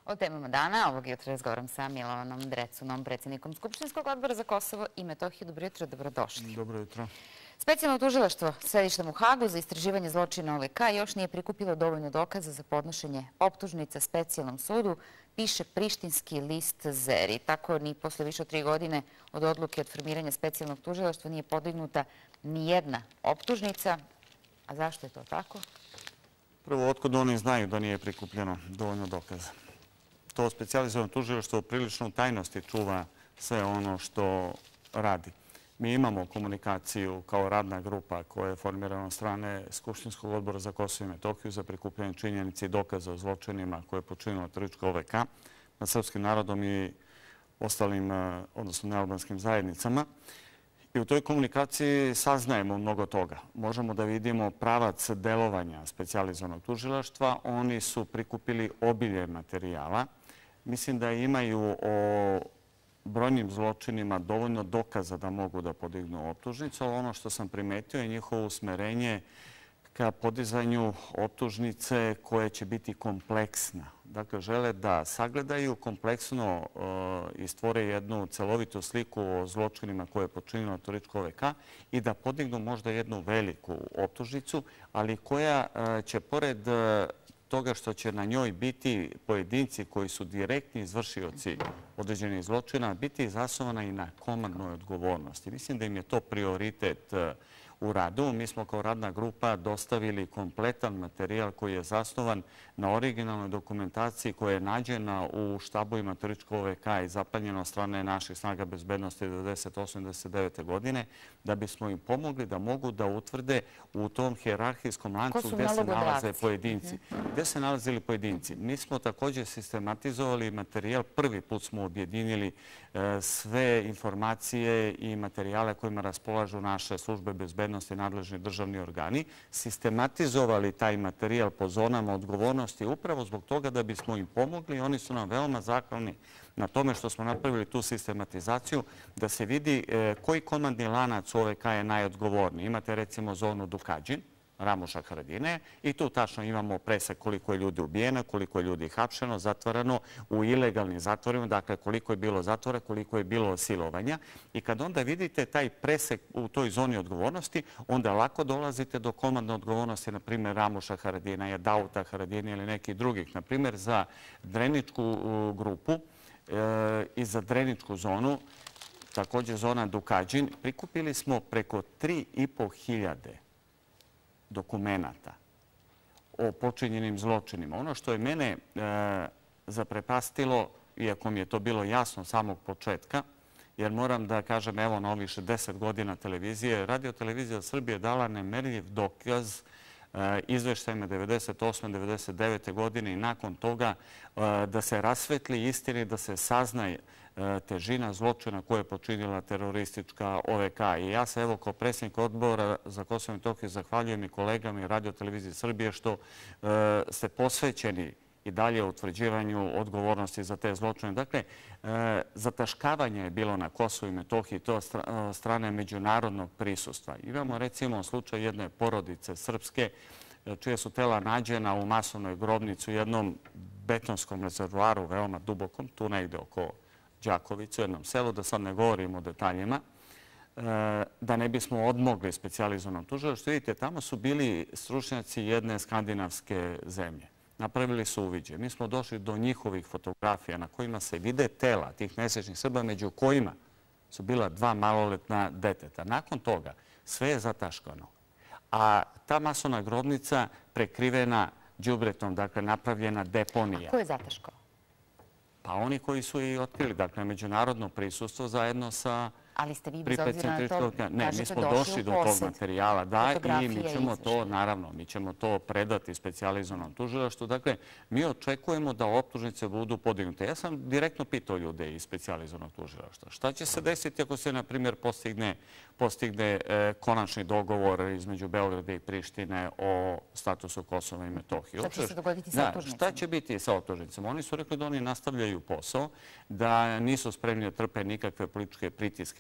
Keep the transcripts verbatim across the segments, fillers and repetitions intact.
O temama dana ovog jutra razgovaram sa Milovanom Drecunom, predsjednikom Skupštinskog odbora za Kosovo i Metohiju. Dobro jutro, dobrodošli. Dobro jutro. Specijalno tužilaštvo s sedištem u Hagu za istraživanje zločina O V K još nije prikupilo dovoljno dokaza za podnošenje optužnica specijalnom sudu, piše prištinski list Zeri. Tako ni posle više od tri godine od odluke od formiranja specijalnog tužilaštva nije podignuta ni jedna optužnica. A zašto je to tako? Prvo, otkud oni znaju da nije prikupljeno dovoljno dokaza? To specijalizovano tužilaštvo prilično u tajnosti čuva sve ono što radi. Mi imamo komunikaciju kao radna grupa koja je formirana od strane Skupštinskog odbora za Kosovo i Metohiju za prikupljanje činjenica i dokaza o zločinima koje je počinilo terorističko O V K nad srpskim narodom i ostalim, odnosno nealbanskim zajednicama. I u toj komunikaciji saznajemo mnogo toga. Možemo da vidimo pravac delovanja specijalizovanog tužilaštva. Oni su prikupili obilje materijala. Mislim da imaju o brojnim zločinima dovoljno dokaza da mogu da podignu optužnicu, ali ono što sam primetio je njihovo usmerenje ka podizanju optužnice koje će biti kompleksna. Dakle, žele da sagledaju kompleksno i stvore jednu celovitu sliku o zločinima koje je počinilo terorističko O V K i da podignu možda jednu veliku optužnicu, ali koja će pored toga što će na njoj biti pojedinci koji su direktni izvršioci određenih zločina, biti zasnovana i na komandnoj odgovornosti. Mislim da im je to prioritet u radu. Mi smo kao radna grupa dostavili kompletan materijal koji je zasnovan na originalnoj dokumentaciji koja je nađena u štabovima terorističkog O V K i zapaljena od strane naših snaga bezbednosti devedeset osme i devedeset devete. godine, da bismo im pomogli da mogu da utvrde u tom hijerarhijskom lancu gde se nalaze pojedinci. Gde se nalazili pojedinci? Mi smo također sistematizovali materijal. Prvi put smo objedinili sve informacije i materijale kojima raspolažu naše službe bezbednosti i nadležni državni organi, sistematizovali taj materijal po zonama odgovornosti upravo zbog toga da bismo im pomogli. Oni su nam veoma zahvalni na tome što smo napravili tu sistematizaciju, da se vidi koji komandni lanac u O V K je najodgovorniji. Imate recimo zonu Dukađin, Ramuša Haradine, i tu tačno imamo presek koliko je ljudi ubijeno, koliko je ljudi hapšeno, zatvarano u ilegalnim zatvorima, dakle koliko je bilo zatvora, koliko je bilo silovanja. I kad onda vidite taj presek u toj zoni odgovornosti, onda lako dolazite do komandne odgovornosti, na primjer Ramuša Haradina, Dauta Haradina ili nekih drugih. Na primjer, za Dreničku grupu i za Dreničku zonu, također zona Dukađin, prikupili smo preko tri i po hiljade dokumenata o počinjenim zločinima. Ono što je mene zaprepastilo, iako mi je to bilo jasno samog početka, jer moram da kažem, evo na ovih šezdeset godina televizije, Radio televizija Srbije dala nemerljiv dokaz izveštajima devedeset osme i devedeset devete. godine i nakon toga da se rasvetli istini, da se saznaje težina zločina koje je počinila teroristička O V K. I ja se evo kao predsjednik odbora za Kosovo i Metohiju zahvaljujem i kolegama i Radio televiziji Srbije što ste posvećeni i dalje u utvrđivanju odgovornosti za te zločine. Dakle, zataškavanje je bilo na Kosovu i Metohiji, to od strane međunarodnog prisustva. Imamo recimo slučaj jedne porodice srpske čije su tela nađena u masovnoj grobnici u jednom betonskom rezervoaru, veoma dubokom, tu negde oko Đakovicu, u jednom selu, da sad ne govorim o detaljima, da ne bismo odmogli specijalizovanom tužilaštvu. Vidite, tamo su bili stručnjaci jedne skandinavske zemlje. Napravili su uviđaj. Mi smo došli do njihovih fotografija na kojima se vide tela tih nesrećnih Srba, među kojima su bila dva maloletna deteta. Nakon toga sve je zataškano. A ta masovna grobnica prekrivena đubretom, dakle napravljena deponija. A ko je zataškao? Pa oni koji su i otkrili, dakle međunarodno prisustvo zajedno sa... Ali ste vi bez obzira na to, ne, mi smo došli do tog materijala, da, i mi ćemo to, naravno, mi ćemo to predati specijalizovanom tužilaštvu. Dakle, mi očekujemo da optužnice budu podignute. Ja sam direktno pitao ljude iz specijalizovanog tužilaštva. Šta će se desiti ako se, na primjer, postigne postigne konačni dogovor između Beograda i Prištine o statusu Kosova i Metohije? Šta će se dogoditi sa optužnicama? Šta će biti sa optužnicama? Oni su rekli da oni nastavljaju posao, da nisu spremni da trpe nikakve političke pritiske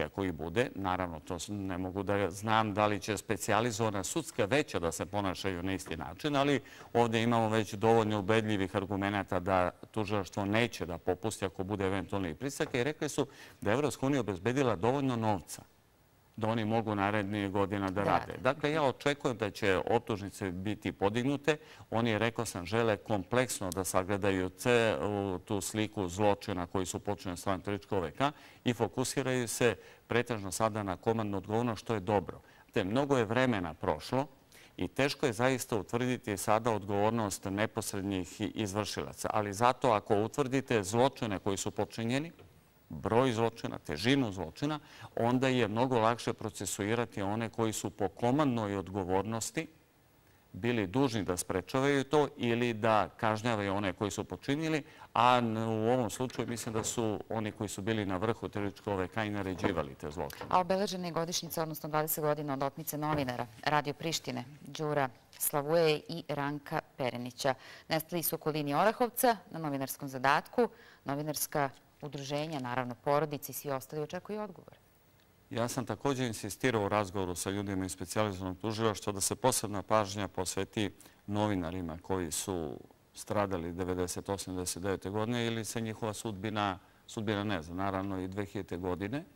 ako i bude. Naravno, to ne mogu da znam da li će specijalizovana sudska veća da se ponašaju na isti način, ali ovdje imamo već dovoljno ubedljivih argumenta da tužilaštvo neće da popusti ako bude eventualni pritisak i rekli su da je Evropska unija obezbedila dovoljno novca da oni mogu narednih godina da rade. Dakle, ja očekujem da će optužnice biti podignute. Oni, rekao sam, žele kompleksno da sagledaju tu sliku zločina koji su počinjeni s Trgovačkog veka i fokusiraju se pretežno sada na komandnu odgovornost, što je dobro. Te mnogo je vremena prošlo i teško je zaista utvrditi sada odgovornost neposrednjih izvršilaca. Ali zato ako utvrdite zločine koji su počinjeni, broj zločina, težinu zločina, onda je mnogo lakše procesuirati one koji su po komandnoj odgovornosti bili dužni da sprečavaju to ili da kažnjavaju one koji su počinili, a u ovom slučaju mislim da su oni koji su bili na vrhu Trgovačkog veka i naređivali te zločine. A obeležena je godišnjica, odnosno dvadeset godina od otmice novinara Radio Prištine, Đura Slavuje i Ranka Perenića. Nestali su u okolini Orahovca na novinarskom zadatku. Novinarska udruženja, naravno porodice i svi ostali očekuju odgovor. Ja sam također insistirao u razgovoru sa ljudima iz specijalizovanog tužilaštva da se posebna pažnja posveti novinarima koji su stradali devedeset osme devedeset devete godine ili se njihova sudbina, sudbina ne znam, naravno i dve hiljadite godine.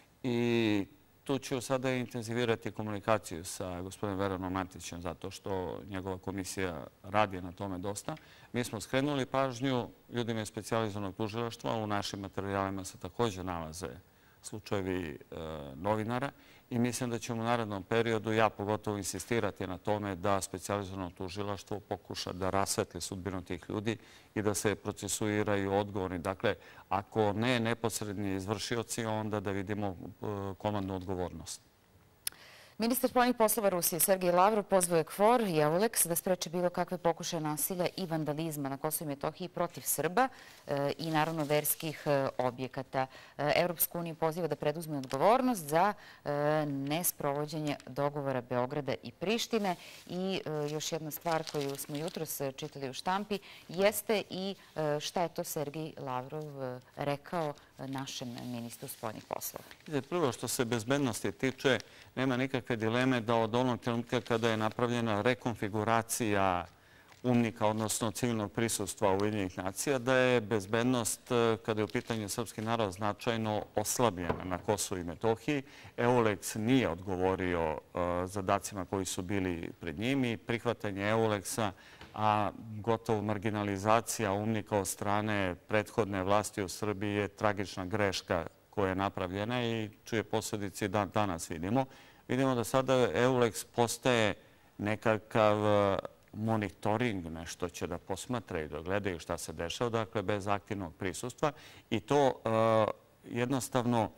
I tu ću sada intenzivirati komunikaciju sa gospodinom Veranom Matićem zato što njegova komisija radi na tome dosta. Mi smo skrenuli pažnju ljudima iz specijalizovanog tužilaštva. U našim materijalima se također nalaze slučajevi novinara i mislim da ćemo u narednom periodu, ja pogotovo insistirati na tome da specijalizovano tužilaštvo pokuša da rasvetli sudbinu tih ljudi i da se procesuiraju odgovorni. Dakle, ako ne neposredni izvršioci, onda da vidimo komandnu odgovornost. Ministar spoljnih poslova Rusije Sergej Lavrov pozvao je KFOR i EULEX da spreče bilo kakve pokušaje nasilja i vandalizma na Kosovu i Metohiji protiv Srba i naravno verskih objekata. Evropsku uniju poziva da preduzme odgovornost za nesprovođenje dogovora Beograda i Prištine. I još jedna stvar koju smo jutros čitali u štampi jeste i šta je to Sergej Lavrov rekao našem ministru spoljnih poslova. Prvo što se bezbednosti tiče, nema nikakve dileme da od onog trenutka kada je napravljena rekonfiguracija umnika, odnosno civilnog prisustva Ujedinjenih nacija, da je bezbednost, kada je u pitanju srpski narod, značajno oslabljena na Kosovu i Metohiji. EULEX nije odgovorio zadacima koji su bili pred njim i prihvatanje EULEX-a, a gotovo marginalizacija umnika od strane prethodne vlasti u Srbiji je tragična greška koja je napravljena i čije posljedice danas vidimo. Vidimo da sada EULEX postaje nekakav monitoring, nešto će da posmatraju, da gledaju šta se dešava, dakle bez aktivnog prisustva i to jednostavno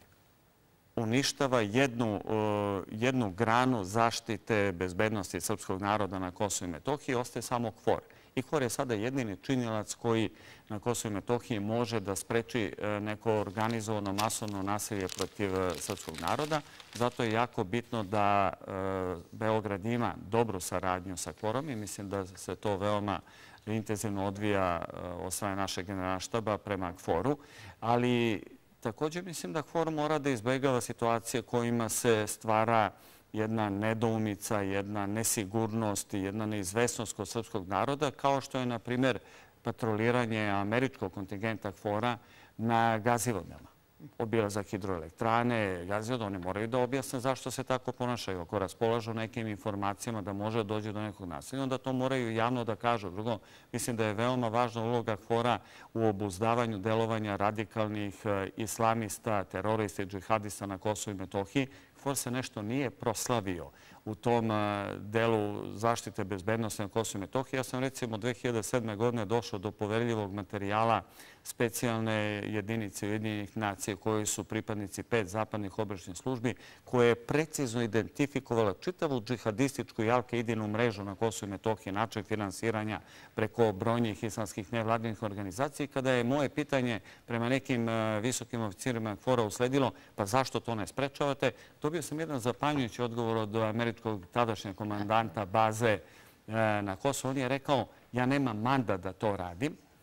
uništava jednu granu zaštite bezbednosti srpskog naroda na Kosovu i Metohiji, ostaje samo KFOR. I KFOR je sada jedini činilac koji na Kosovu i Metohiji može da spreči neko organizovano masovno nasilje protiv srpskog naroda. Zato je jako bitno da Beograd ima dobru saradnju sa KFOR-om i mislim da se to veoma intenzivno odvija od strane našeg generalštaba prema KFOR-u. Ali također mislim da KFOR mora da izbegava situacije kojima se stvara jedna nedoumica, jedna nesigurnost i jedna neizvesnost kod srpskog naroda, kao što je, na primjer, patroliranje američkog kontingenta KFOR-a na Gazivodama. Obilazak hidroelektrane, Gazivode, oni moraju da objasne zašto se tako ponašaju. Ako raspolažu nekim informacijama da može dođe do nekog nasilja, onda to moraju javno da kažu. Drugo, mislim da je veoma važna uloga KFOR-a u obuzdavanju delovanja radikalnih islamista, terorista i džihadista na Kosovu i Metohiji. KFOR se nešto nije proslavio u tom delu zaštite bezbednosti na Kosovu i Metohiji. Ja sam recimo dve hiljade sedme. godine došao do poverljivog materijala specijalne jedinice Ujedinjenih nacija koji su pripadnici pet zapadnih obaveštajnih službi koje je precizno identifikovala čitavu džihadističku i al-Kaidinu mrežu na Kosovu i Metohiji, način finansiranja preko brojnih islamskih nevladinih organizacija. Kada je moje pitanje prema nekim visokim oficirima KFOR-a usledilo, pa zašto to ne sprečavate, dobio sam jedan zapanjujući odgovor od američkog tadašnjeg komandanta baze na Kosovu. On je rekao, ja nemam mandat da to radim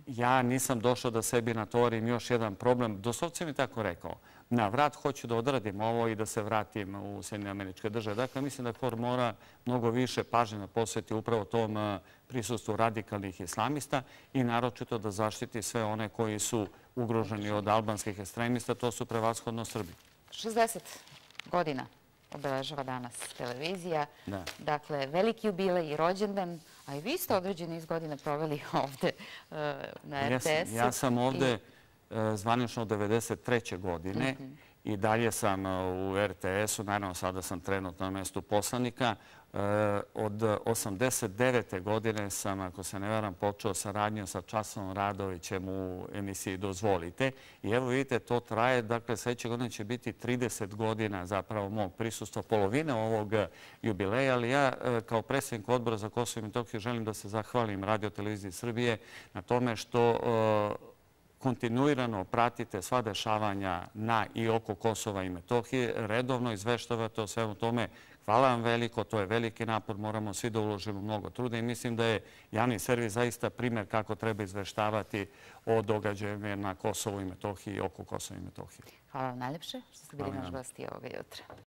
ja nisam došao da sebi natvorim još jedan problem. Doslovce mi tako rekao. Na vrat hoću da odradim ovo i da se vratim u Sjedinjene Američke Države. Dakle, mislim da K O R mora mnogo više pažnje posvetiti upravo tom prisustvu radikalnih islamista i naročito da zaštiti sve one koji su ugroženi od albanskih ekstremista. To su prevashodno Srbi. šezdeset godina obeležava danas televizija. Da. Dakle, veliki jubilej i rođendan, a i vi ste određeni iz godina proveli ovde na R T S-u. Ja sam ovde zvanično od devedeset treće godine i dalje sam u R T S-u. Naravno, sada sam trenutno na mestu poslanika. Od osamdeset devete godine sam, ako se ne varam, počeo saradnju sa Časom Radovićem u emisiji Dozvolite. I evo vidite, to traje. Dakle, sljedeće godine će biti trideset godina zapravo mog prisustva, polovine ovog jubileja. Ali ja, kao predsjednik Odbora za Kosovo i Metohiju, želim da se zahvalim Radio-televiziji Srbije na tome što kontinuirano pratite sva dešavanja na i oko Kosova i Metohije, redovno izveštavate o svemu tome. Hvala vam veliko, to je veliki napor, moramo svi da uložimo mnogo truda i mislim da je javni servis zaista primjer kako treba izveštavati o događajima na Kosovu i Metohiji i oko Kosova i Metohije. Hvala vam najljepše što ste bili naš gosti ovoga jutra.